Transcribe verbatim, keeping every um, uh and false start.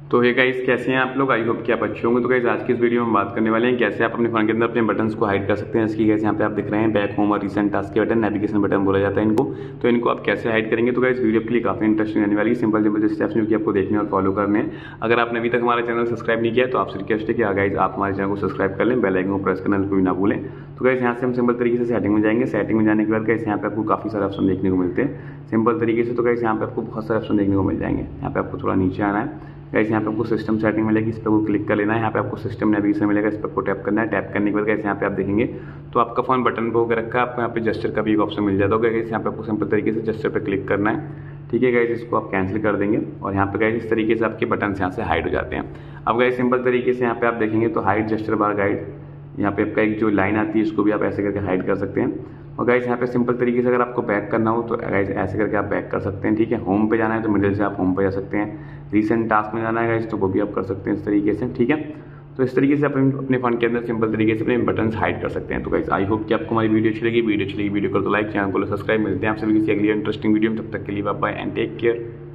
तो hey guys, कैसे हैं आप लोग? आई होप कि आप अच्छे होंगे। तो गाइस, आज की इस वीडियो में हम बात करने वाले हैं कैसे आप अपने फोन के अंदर अपने बटन्स को हाइड कर सकते हैं। इसकी गाइस यहाँ पे आप दिख रहे हैं बैक, होम और रिसेंट टास्क के बटन, नेविगेशन बटन बोला जाता है इनको। तो इनको आप कैसे हाइड करेंगे? तो गाइस, वीडियो के लिए काफी इंटरेस्टिंग रहने वाली है। सिंपल सिंपल स्टेप्स जो कि आपको देखने और फॉलो करने हैं। अगर आपने अभी तक हमारा चैनल सब्सक्राइब नहीं किया तो आपसे रिक्वेस्ट है कि गाइस आप हमारे चैनल को सब्सक्राइब कर लें, बेल आइकन को प्रेस करना भी ना भूलें। तो गाइस, यहाँ से हम सिंपल तरीके से सेटिंग में जाएंगे। सेटिंग में जाने के बाद गाइस यहाँ पे आपको काफी सारे ऑप्शन देखने को मिलते हैं सिंपल तरीके से। तो गाइस, यहाँ पे आपको बहुत सारे ऑप्शन देखने को मिल जाएंगे। यहाँ पे आपको थोड़ा नीचे आना है। गाइस, यहाँ पे आपको सिस्टम सेटिंग मिलेगी, इस पर को क्लिक कर लेना है। यहाँ पे आपको सिस्टम नेविगेशन मिलेगा, इस पर को टैप करना है। टैप करने के बाद गाइस यहाँ पे आप देखेंगे तो आपका फोन बटन पे होकर रखा है। आपको यहाँ पे जस्चर का भी एक ऑप्शन मिल जाता होगा। गाइस, यहाँ पे आपको सिंपल तरीके से जस्चर पे क्लिक करना है। ठीक है गाइस, इसको आप कैंसिल कर देंगे और यहाँ पे गाइस इस तरीके से आपके बटन यहाँ से हाइड हो जाते हैं। अब गाइस, सिंपल तरीके से यहाँ पे आप देखेंगे तो हाइड जस्चर बार गाइड, यहाँ पे आपका एक जो लाइन आती है इसको भी आप ऐसे करके हाइड कर सकते हैं। और गाइस, यहाँ पे सिंपल तरीके से अगर आपको बैक करना हो तो गाइस ऐसे करके आप बैक कर सकते हैं। ठीक है, होम पे जाना है तो मिडिल से आप होम पे जा सकते हैं। रीसेंट टास्क में जाना है गाइस तो वो भी आप कर सकते हैं इस तरीके से। ठीक है, तो इस तरीके से आप अपने फोन के अंदर सिंपल तरीके से अपने बटन्स हाइड कर सकते हैं। तो गाइस, आई होप कि आपको हमारी वीडियो अच्छी लगी। वीडियो अच्छी लगी वीडियो को तो लाइक, चैनल को सब्सक्राइब। मिलते हैं आपसे किसी अगली इंटरेस्टिंग वीडियो में। तब तक के लिए bye bye and take care.